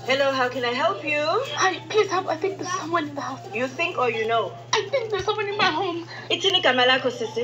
Hello, how can I help you? Hi, please help. I think there's someone in the house. You think or you know? I think there's someone in my home. Itini kamalako sisi.